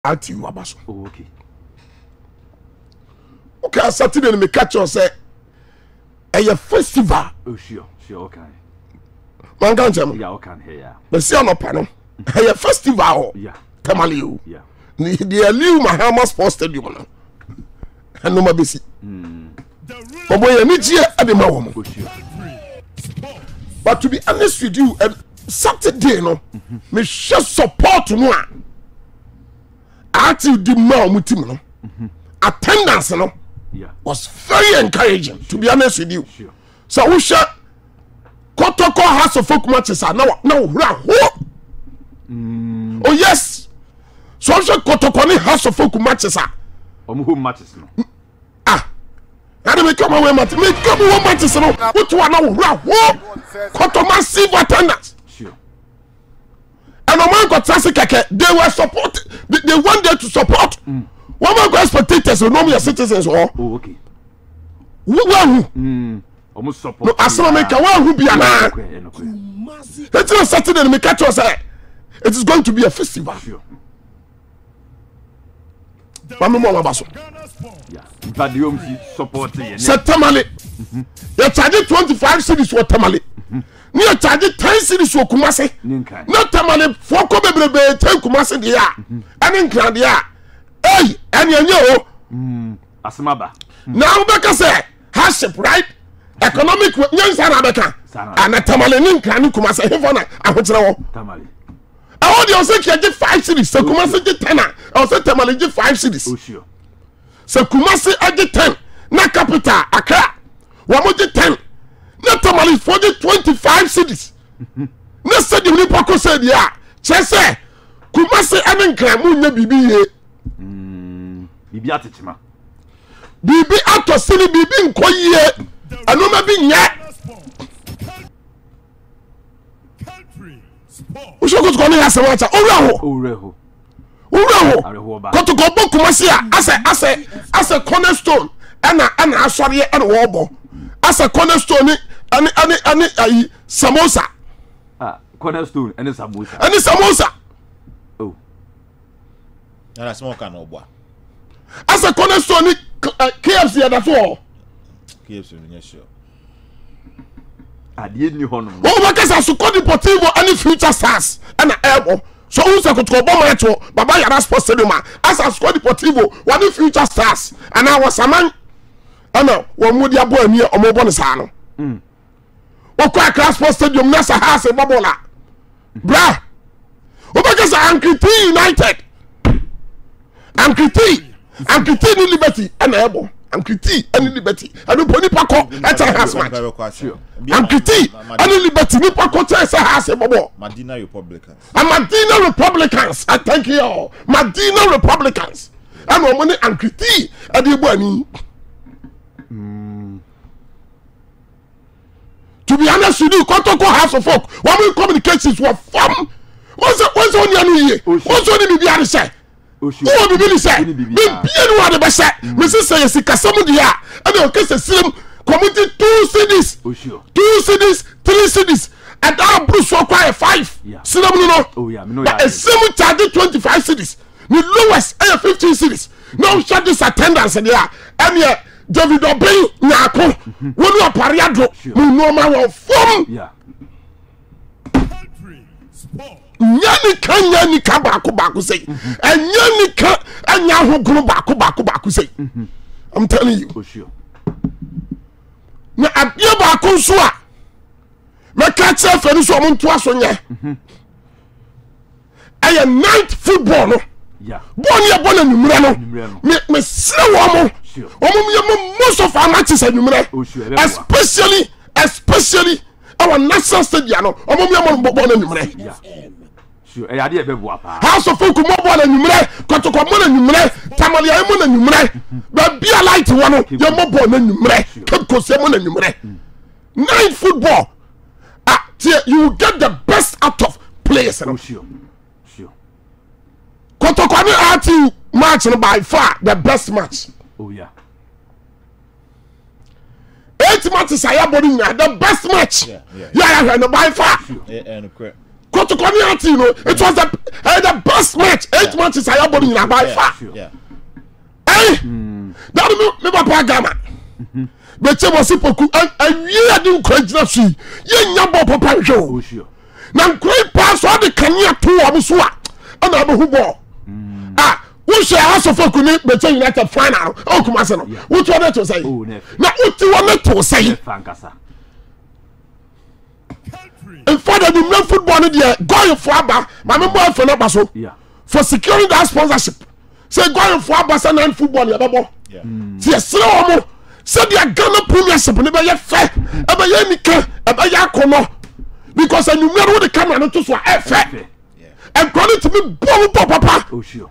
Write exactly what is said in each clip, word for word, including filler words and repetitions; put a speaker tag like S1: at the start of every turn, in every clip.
S1: R T U abaso.
S2: Oh, okay.
S1: Okay, Saturday me catch you say a festival.
S2: Oh, sure, sure, okay.
S1: Man can't tell me.
S2: Yeah, okay, here.
S1: But see on a panel. A festival.
S2: Yeah.
S1: Tamale.
S2: Yeah.
S1: The the Liu Mahama Sports Stadium now. And no mabisi.
S2: Hmm.
S1: But boy, you need here at the moment.
S2: Oh, sure.
S1: But to be honest with you, um, Saturday no, me show support no. R T U di ma omutim no. Attendance no.
S2: Yeah.
S1: Was very encouraging. Sure. To be honest with you.
S2: Sure.
S1: So we share Kotoko House of Folk matches are now now mm. Oh yes. So we share Kotoko House of Folk matches are.
S2: Omu home matches no.
S1: Ah. And we come away match. Me come away matches no. What one now Koto massive attendance.
S2: Sure.
S1: And Oman got Trasi Keke. They were support. They, they want them to support. Mm. One man go spectators, no me citizens or.
S2: Oh okay.
S1: Who who?
S2: Hmm. Almost support.
S1: No, asama make one who be ana. Let's not Saturday me catch us say it is going to be a festival.
S2: Sure.
S1: Mama mo abaso.
S2: Yeah. But the home support here.
S1: September. You charge twenty-five cedis for tamale. Ni you charge ten cedis for Kumasi. No tamale for ko bebrebe ten Kumasi dia. Ani nkran dia. Hey, and you know,
S2: mm, Asamaba.
S1: Now, because say hardship, right? Economic, young Sarabeka, and a Tamalin can come as a heaven. I want to know Tamale. I want you to say five cities, so Kumasi get ten. I say Tamale get five cities.
S2: Oh, sure.
S1: So Kumasi I get ten. Na capital, Accra. One get ten. Na Tamale for the twenty-five cities. Na said you Nipako said, yeah. Chese, Kumasi and Kramu, Bibi.
S2: Hmm. Bibi atechima.
S1: Bibi ato sili bibi nkoye. Ano ma bi nya. O so ko ko ni ase wacha. Owura ho.
S2: Owura ho.
S1: Owura ho. Kotoko bo Kumasi a ase ase ase cornerstone. Ana ana asori ana wo bo. Ase cornerstone ani ani ani ayi samosa.
S2: Ah, cornerstone ani samosa.
S1: Ani samosa.
S2: Oh.
S3: Ana small can obwa.
S1: As a cornerstone K F C at all.
S3: K F C yes sure.
S2: Ade ni ho no.
S1: Oh because as Suko Deportivo any future stars and airbo. So who's a Kotoko match Baba Yara Sports Stadium as a Suko Deportivo one future stars and I was a man ana wo mudia boy mi omobo ne sa no. Mm. O kwa Accra Sports Stadium na sa house e babola. Bra. O because Ankiti United Ankiti, Ankiti ni Liberty, and Ebo, Ankiti and Liberty, and the Pony Paco, that's a house match. Ankiti and Liberty, Nipako, that's a house,
S3: Medina Republicans.
S1: And Medina Republicans, I thank you all. Medina Republicans. And one money Ankiti and the Bunny. To be honest with you, Kotoko House of Folk, when we communications were from, what's on your knee? What's on the other side? Oh, Bibi say, me bien wa de be say, me say yes kasam dia, and o kese sim committee two cities.
S2: Oh sure.
S1: Two cities, three cities, and that Bruce so quite five. Sinam no.
S2: Oh yeah, me know
S1: ya. A sim charge twenty-five cities. The lowest are fifteen cities. Now shut this attendance there. And yeah, David Obey nyako. When you pariado, me no ma wo form.
S2: Yeah.
S1: Nyani kan nyani ka baako baako say and nyani kan anya ho gro baako baako baako say I'm telling you
S2: oh sure
S1: na abia baako so a me ka che fa ni so mo nto aso nya aya night football no
S2: yeah
S1: boni e bona numre no me me sre wo mo wo mo ye mo most of our matches anumre especially especially our national stadium no wo mo ye mo bona numre
S2: yeah sure e ade e be boa pa
S1: House of Folk mo bola numre Kotoko mo na numre Tamale ay mo na numre ba bia light wono ye mo bola numre Kotoko mo na numre nine football ah you will get the best out of players
S2: oh sure sure
S1: Kotoko ni R T U match no by far the best match
S2: oh yeah
S1: eight matches I have the best match yeah yeah yeah no by far
S3: and correct
S1: Kotoko ni ati no it was the uh, the best match eight matches I have in by far
S3: Yeah.
S1: eh that me me papa Ghana be che mo sipoku awie ade nkragina so ye nya bo papa hwe
S2: Oh sure.
S1: na nkrai pa so de kania to wo so a ana be hu bo ah wo share house of okuni be che United final o kuma se no wo to na to say
S2: Oh ne.
S1: na wo ti wo na to say
S2: Fankasa.
S1: in fact the men football there going for aba my member for na so
S2: Yeah.
S1: for securing that sponsorship say going for aba say nine football ya babo
S3: Yeah.
S1: ti esere omo say the Ghana premiership ne be ye fe e be ye nika e be ya kono because a numero the camera no to so e fe and credit to me bomb papa
S2: Oh sure.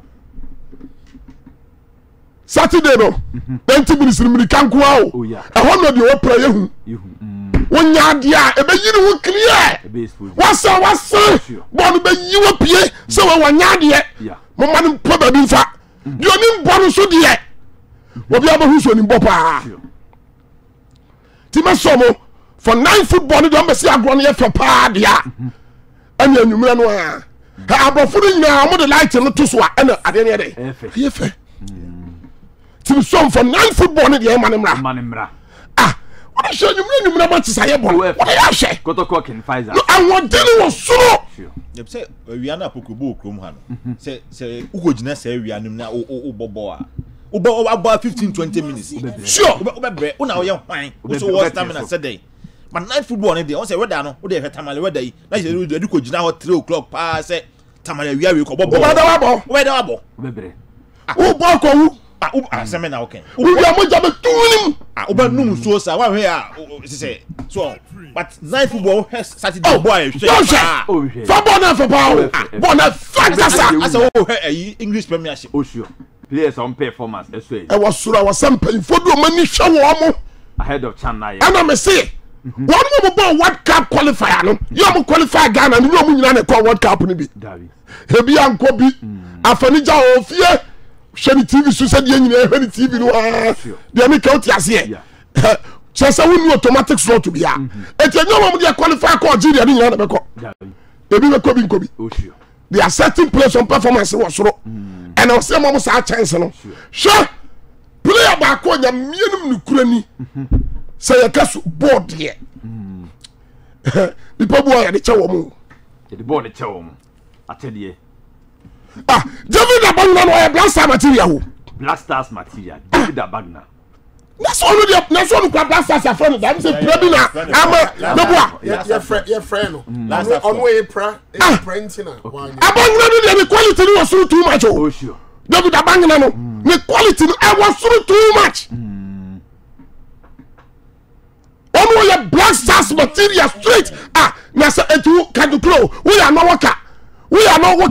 S1: Saturday no twenty minutes ni kan ko
S2: Oh yeah.
S1: e ho no de o pray hu
S2: You.
S1: wonya dia e be yiri hu clear
S2: Be exposed.
S1: wasa wasa bon be yiwa pie se we wonya dia
S2: Yeah.
S1: mo man po ba bi nfa di oni mbo no so dia obi abahu so ni mbo pa
S2: Sure.
S1: ti ma so mo for nine football do be se agro no ye fa pa dia anya nwumra no a ha abofo ni nyina mo de light no to so a na ade ne dey
S2: Efe.
S1: ye fe ti so for nine football ni dia manimra
S2: Manimra.
S1: ah what show nwumra nwumra ma ti saye bon what ya hwe
S2: Kotoko can Pfizer.
S1: awon dele wo suro
S2: Sure.
S3: Yep, say we are na pokubo krom ha no. Say say ugo gina say we are na o o bobo a. Ubo about fifteen twenty minutes.
S1: sure
S3: Ube ube bre una o ye hwan. So what stamina said day. But night football ni dey. On say whether no, o dey he tamale whether yi. Na say do ko gina ho three o'clock pa say tamale we are we ko bobo.
S1: o ba da wa bo
S3: We da wabo.
S2: Bebre.
S1: o bo ko wu
S3: Ah, ube aseme na okay.
S1: o wi mo jabe tunim
S3: Ah, ube num so sa wa hwe a say so but night football has Saturday boy.
S1: don't say
S2: Oh shit.
S1: fa bon na fa pa o bon na fa gasa
S3: As a wo hwe English Premiership.
S2: Oh sure. Players on performance. That's
S1: e was sura was sample for do mani hwe wo mo
S2: ahead of China.
S1: ana me say one mo bo World Cup qualifier no you mo qualify Ghana no you mo nyina na call World Cup ni bi
S2: Davi.
S1: e bi anko bi afani ja o fie hwe T V so se de nyina hwe T V no ah de me count ase e chese wonu automatic slot to be a etenyo mo de qualify ko Nigeria ni nyina na be ko
S2: Davi.
S1: ebi be ko bi nko bi
S2: Oh sure.
S1: they are setting place on performance was soro and I say mama sa chance no sure player ba ko nya mienum no kurani say yakasu board here the people are the chawo mu
S2: The ball the chow. I tell you.
S1: ah David Abagna no e black star material
S2: Black Stars material. David Abagna.
S1: that's all the that's all the black stars are friend that say prabi na am no boa
S4: your friend your friend no
S3: Last
S4: on
S3: time.
S4: on way pra e printing na one
S1: Abagna no the quality no was too much
S2: Oh
S1: oh
S2: sure.
S1: David Abagna no the quality no I was too much one way black stars material straight ah na say etu kadukro we are no worker we are no worker